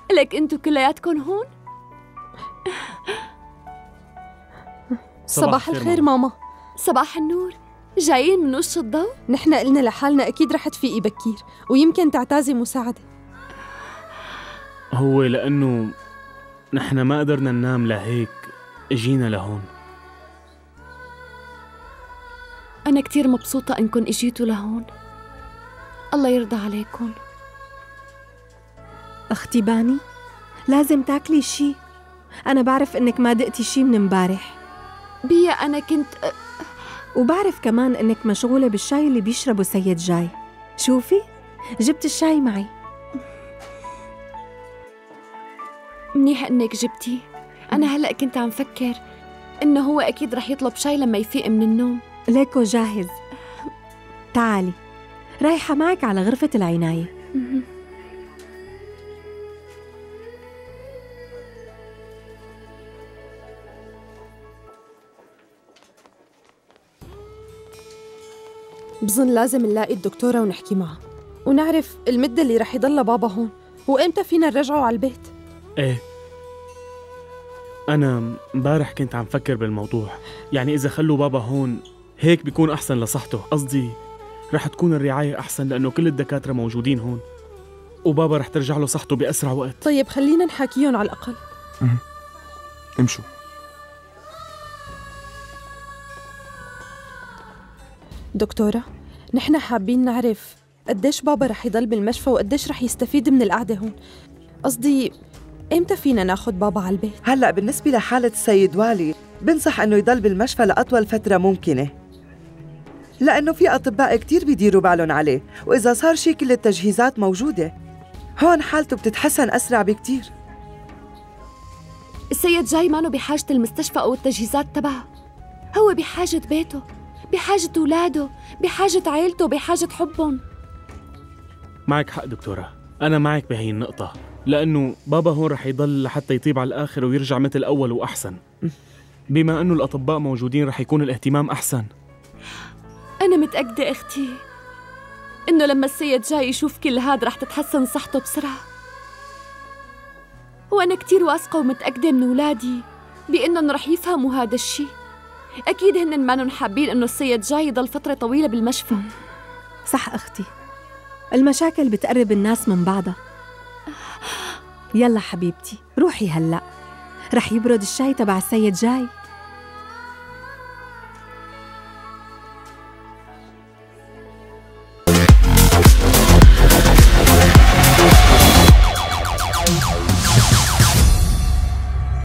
لك انتو كلياتكن هون؟ صباح الخير ماما. صباح النور. جايين من وش الضوء؟ نحن قلنا لحالنا أكيد رح تفيقي بكير ويمكن تعتازي مساعدة. هو لأنه نحن ما قدرنا ننام لهيك اجينا لهون. أنا كتير مبسوطة إنكن اجيتوا لهون. الله يرضى عليكن. أختي باني، لازم تاكلي شي. أنا بعرف إنك ما دقتي شي من امبارح. بيا أنا كنت وبعرف كمان إنك مشغولة بالشاي اللي بيشربه سيد جاي. شوفي، جبت الشاي معي. منيح إنك جبتي. أنا هلأ كنت عم فكر إنه هو أكيد رح يطلب شاي لما يفيق من النوم. ليكو جاهز. تعالي، رايحة معك على غرفة العناية. بظن لازم نلاقي الدكتورة ونحكي معها ونعرف المدة اللي رح يضل بابا هون وإمتى فينا نرجعه على البيت. ايه، أنا امبارح كنت عم فكر بالموضوع. يعني إذا خلوا بابا هون هيك بيكون أحسن لصحته. قصدي رح تكون الرعاية أحسن لأنه كل الدكاترة موجودين هون وبابا رح ترجع له صحته بأسرع وقت. طيب خلينا نحاكيهم على الأقل. امشوا. دكتورة، نحن حابين نعرف قديش بابا رح يضل بالمشفى وقديش رح يستفيد من القعدة هون. قصدي إمتى فينا ناخد بابا على البيت؟ هلأ بالنسبة لحالة السيد والي بنصح إنه يضل بالمشفى لأطول فترة ممكنة، لأنه في أطباء كتير بيديروا بالهم عليه، وإذا صار شي كل التجهيزات موجودة. هون حالته بتتحسن أسرع بكتير. السيد جاي مانو بحاجة المستشفى أو التجهيزات تبعه، هو بحاجة بيته، بحاجة أولاده، بحاجة عيلته، بحاجة حبهم. معك حق دكتورة، أنا معك بهي النقطة، لأنه بابا هون رح يضل لحتى يطيب على الآخر ويرجع مثل أول وأحسن. بما أنه الأطباء موجودين رح يكون الاهتمام أحسن. أنا متأكدة أختي إنه لما السيد جاي يشوف كل هاد رح تتحسن صحته بسرعة. وأنا كتير واثقة ومتأكدة من أولادي بإنهم رح يفهموا هذا الشي. أكيد هن مانن حابين إنه السيد جاي يضل فترة طويلة بالمشفى. صح أختي، المشاكل بتقرب الناس من بعضها. يلا حبيبتي روحي هلأ، رح يبرد الشاي تبع السيد جاي.